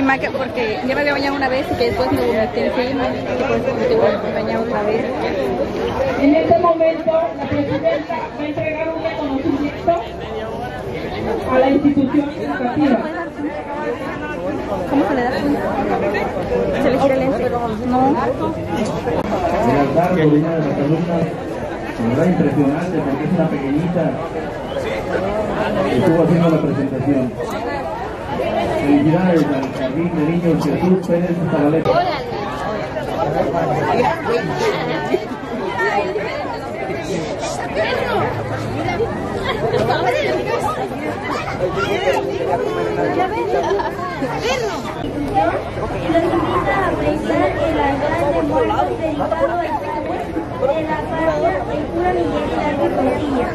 mal porque ya me había bañado una vez y que después me vomité encima y por eso me tuve que bañar otra vez. En este momento, la presidenta va a entregar un reconocimiento a la institución educativa. ¿Cómo se le da punto? ¿Se le gira el lente? No. Buenas tardes, una de las alumnas, de verdad impresionante porque es una pequeñita. Estuvo haciendo la presentación. Felicidades al Jardín de Niños Jesús Pérez Zabaleta. Los invita a apreciar el altar de muertos dedicado al Señor de la parroquia del cura Miguel Hidalgo Portilla.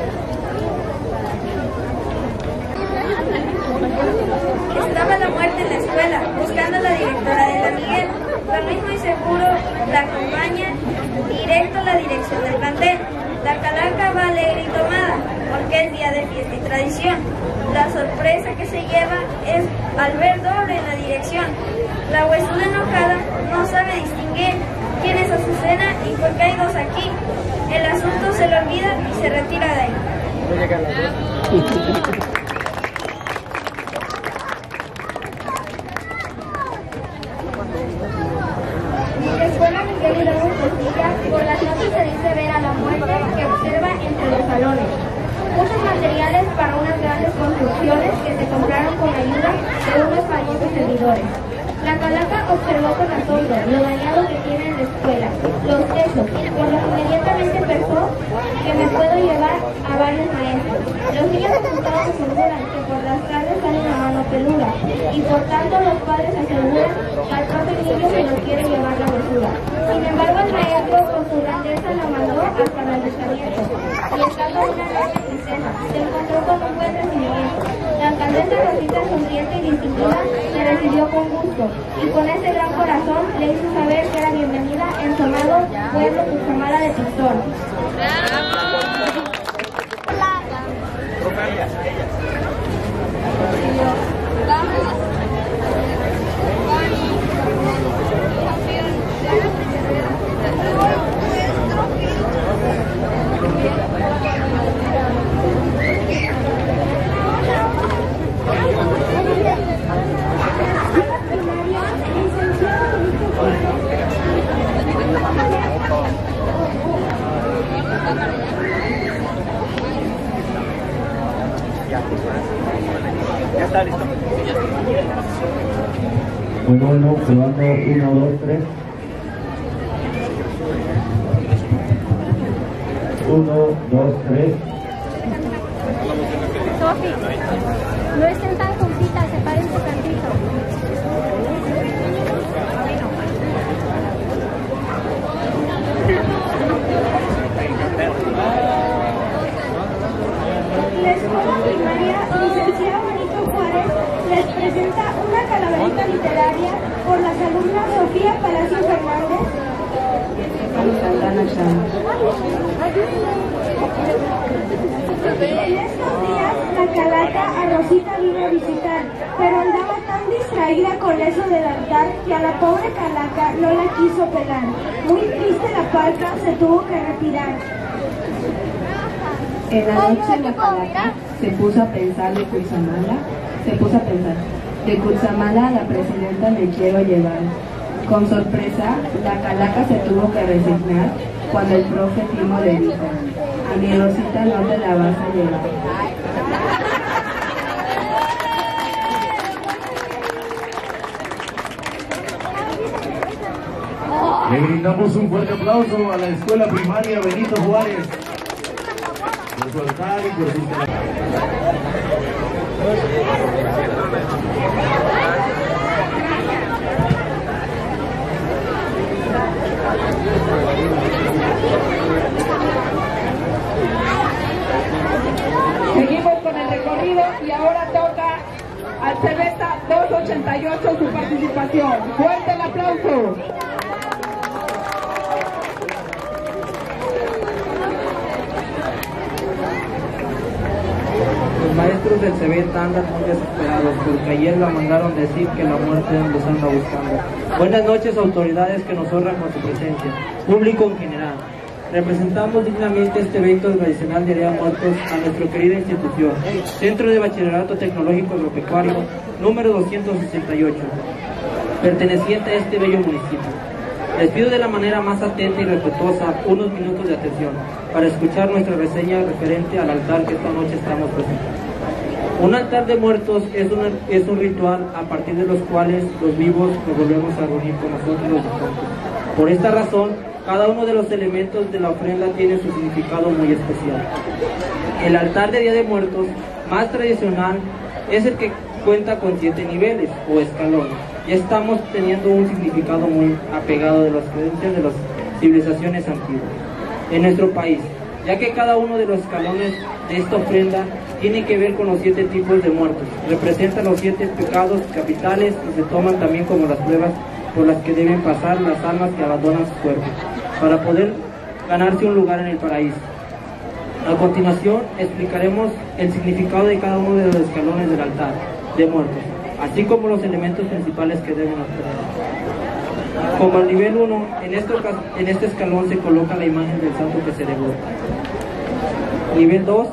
Estaba la muerte en la escuela, buscando a la directora de la Miguel. Lo mismo y seguro la acompaña directo a la dirección del plantel. La calaca va alegre y tomada, porque es día de fiesta y tradición. La sorpresa que se lleva es al ver doble en la dirección. La huesuda enojada no sabe distinguir quién es Azucena y por qué hay dos aquí. El asunto se le olvida y se retira de ahí. La escuela Miguel Hidalgo Portilla por las noches se dice ver a la muerte que observa entre los salones. Muchos materiales para unas grandes construcciones que se compraron con ayuda de unos famosos servidores. La calaca observó con asombro lo dañado que tiene en la escuela, los techos, por lo que inmediatamente pensó que me puedo llevar a varios maestros. Los niños asustados aseguran que por las tardes salen a mano peluda y por tanto los padres aseguran que al profe niño se lo quiere llevar la basura. Sin embargo, el maestro con su grandeza la mandó hasta el ayuntamiento y estando una enorme tristeza, se encontró con un buen recibimiento. La alcaldesa Rosita, sonriente y distinguida, se recibió con gusto y con ese gran corazón le hizo saber que era bienvenida en su amado pueblo Cutzamala de Pistón. Ya está listo. Bueno, probando 1, 2, 3. 1, 2, 3. Sofi, no estén tan juntitas, separen su tantito. La escuela primaria licenciada Benito Juárez les presenta una calaverita literaria por las alumnas Sofía Palacio Fernández, en estos días la calaca a Rosita vino a visitar, pero andaba tan distraída con eso del altar que a la pobre calaca no la quiso pelar. Muy triste la parca se tuvo que retirar. En la noche la calaca se puso a pensar de Cutzamala la presidenta me quiero llevar. Con sorpresa, la calaca se tuvo que resignar cuando el profe Timo le dijo: a mi Rosita no te la vas a llevar. Le brindamos un fuerte aplauso a la escuela primaria Benito Juárez por su altar y por sus Seguimos con el recorrido y ahora toca al Celesta 288 su participación. ¡Fuerte el aplauso! Los maestros del CEBETA andan muy desesperados porque ayer la mandaron decir que la muerte los anda buscando. Buenas noches, autoridades que nos honran con su presencia, público en general. Representamos dignamente este evento tradicional de Día de Muertos a nuestra querida institución, Centro de Bachillerato Tecnológico Agropecuario, número 268, perteneciente a este bello municipio. Les pido de la manera más atenta y respetuosa unos minutos de atención para escuchar nuestra reseña referente al altar que esta noche estamos presentando. Un altar de muertos es un ritual a partir de los cuales los vivos nos volvemos a reunir con nosotros los difuntos. Por esta razón, cada uno de los elementos de la ofrenda tiene su significado muy especial. El altar de Día de Muertos más tradicional es el que cuenta con 7 niveles o escalones. Ya estamos teniendo un significado muy apegado de las creencias de las civilizaciones antiguas en nuestro país, ya que cada uno de los escalones de esta ofrenda tiene que ver con los 7 tipos de muertos. Representan los 7 pecados capitales y se toman también como las pruebas por las que deben pasar las almas que abandonan sus cuerpos, para poder ganarse un lugar en el paraíso. A continuación explicaremos el significado de cada uno de los escalones del altar de muertos, así como los elementos principales que deben obtener. Como al nivel 1, en este escalón se coloca la imagen del santo que se devota. Nivel 2,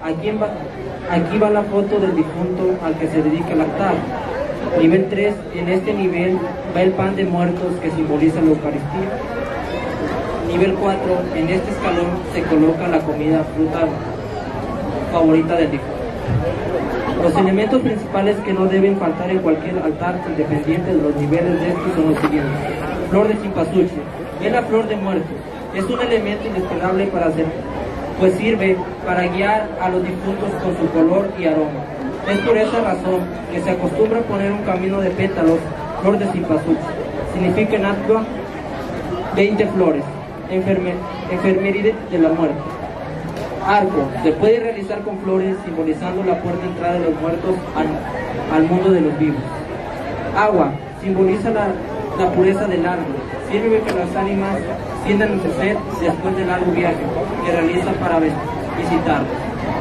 aquí va la foto del difunto al que se dedica el altar. Nivel 3, en este nivel va el pan de muertos que simboliza la Eucaristía. Nivel 4, en este escalón se coloca la comida, fruta favorita del difunto. Los elementos principales que no deben faltar en cualquier altar, independiente de los niveles de estos, son los siguientes. Flor de cempasúchil, es la flor de muertos. Es un elemento indispensable para hacer, pues sirve para guiar a los difuntos con su color y aroma. Es por esa razón que se acostumbra a poner un camino de pétalos, flor de cempasúchil. Significa en Atla 20 flores, enfermería de la muerte. Arco, se puede realizar con flores, simbolizando la puerta de entrada de los muertos al mundo de los vivos. Agua, simboliza la pureza del árbol. Sirve que las ánimas sientan su sed después del largo viaje que realizan para visitarlos.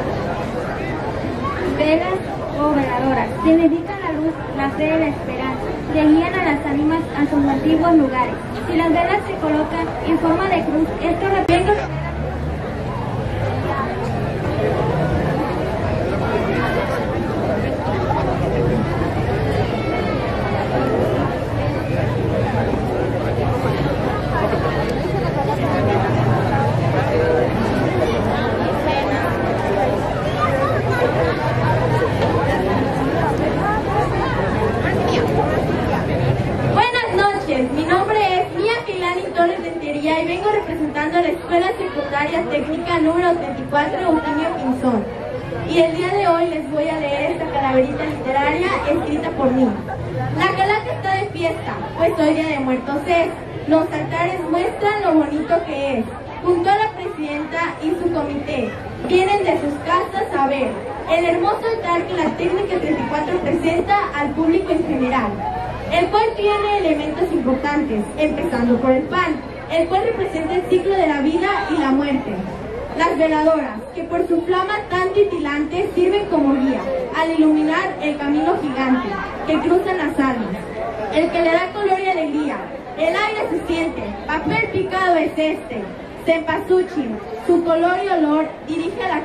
Velas o veladoras, se dedican a la luz, la fe y la esperanza, que guían a las ánimas a sus antiguos lugares. Si las velas se colocan en forma de cruz, esto representa y vengo representando a la Escuela Secundaria Técnica número 34 Eugenio Pinzón. Y el día de hoy les voy a leer esta calaverita literaria escrita por mí. La calaca está de fiesta, pues hoy Día de Muertos es. Los altares muestran lo bonito que es. Junto a la presidenta y su comité, vienen de sus casas a ver el hermoso altar que la Técnica 34 presenta al público en general, el cual tiene elementos importantes, empezando por el pan, el cual representa el ciclo de la vida y la muerte. Las veladoras, que por su flama tan titilante sirven como guía, al iluminar el camino gigante que cruzan las almas, el que le da color y alegría. El aire se siente, papel picado es este. Cempasúchil, su color y olor dirige a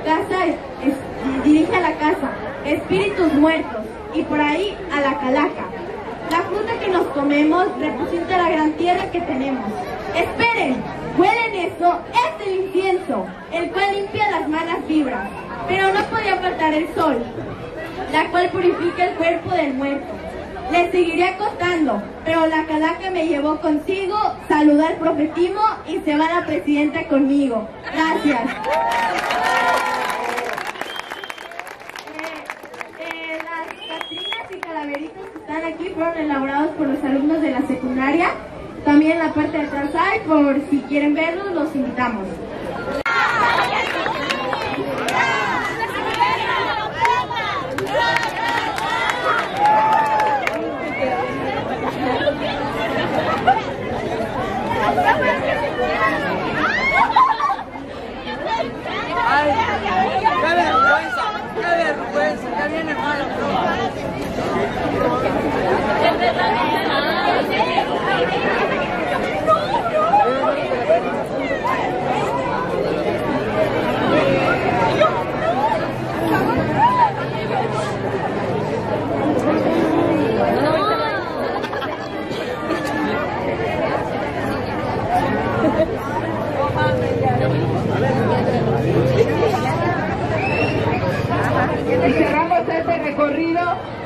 la casa, espíritus muertos, y por ahí a la calaca. La fruta que nos comemos representa la gran tierra que tenemos. ¡Esperen! ¡Huelen eso! ¡Es el incienso! El cual limpia las malas vibras. Pero no podía faltar el sol, la cual purifica el cuerpo del muerto. Les seguiré contando, pero la calaca me llevó consigo, saludó al profetimo y se va la presidenta conmigo. Gracias. Las catrinas y calaveritos que están aquí fueron elaborados por los alumnos de la secundaria. También en la parte de atrás hay, por si quieren verlos, los invitamos. ¡Qué vergüenza! ¡Qué vergüenza!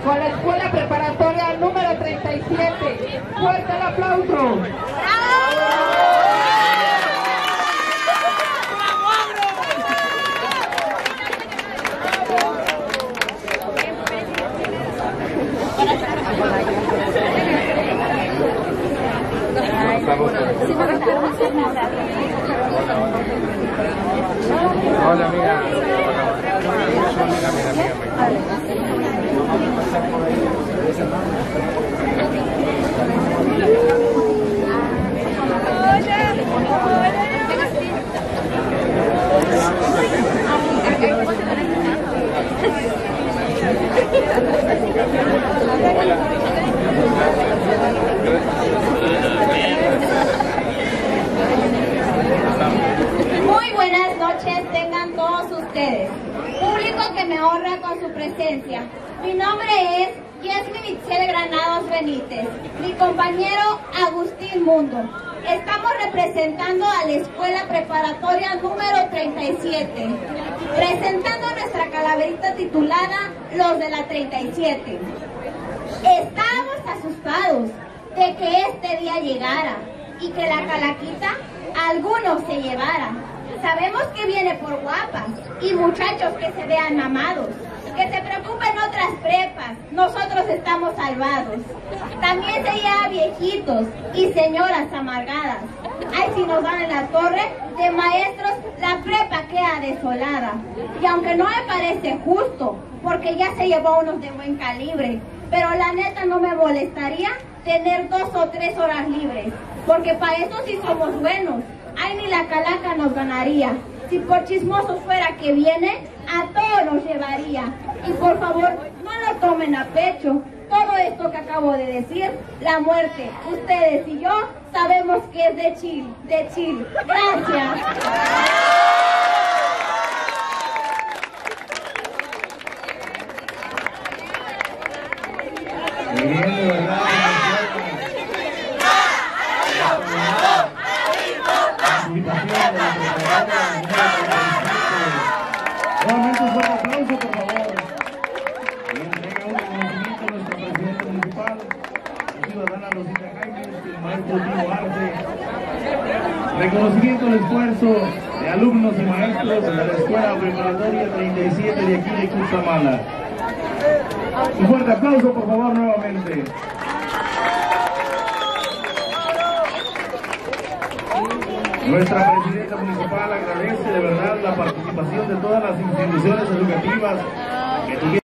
con la escuela preparatoria número 37. ¡Fuerte el aplauso! Hola, amiga. Muy buenas noches tengan todos ustedes, público que me honra con su presencia. Mi nombre es Yesmi Michelle Granados Benítez, mi compañero Agustín Mundo. Estamos representando a la escuela preparatoria número 37, presentando nuestra calaverita titulada Los de la 37. Estábamos asustados de que este día llegara y que la calaquita algunos se llevara. Sabemos que viene por guapas y muchachos que se vean mamados, que se preocupen otras prepas, nosotros estamos salvados. También se lleva viejitos y señoras amargadas. Ay, si nos dan en la torre de maestros, la prepa queda desolada. Y aunque no me parece justo, porque ya se llevó unos de buen calibre, pero la neta no me molestaría tener 2 o 3 horas libres, porque para eso sí somos buenos. Ay, ni la calaca nos ganaría. Si por chismosos fuera que viene, a todos nos llevaría. Y por favor, no lo tomen a pecho. Todo esto que acabo de decir, la muerte, ustedes y yo, sabemos que es de chill, de chill. Gracias. Muy bien, de verdad. Nuevamente un fuerte aplauso, por favor. Y entrega un reconocimiento a nuestra presidenta municipal, la ciudadana Rosita Jaime, el maestro Timo Arce. Reconocimiento al esfuerzo de alumnos y maestros de la escuela preparatoria 37 de aquí de Cutzamala. Un fuerte aplauso, por favor, nuevamente. Nuestra presidenta municipal agradece de verdad la participación de todas las instituciones educativas que tuvieron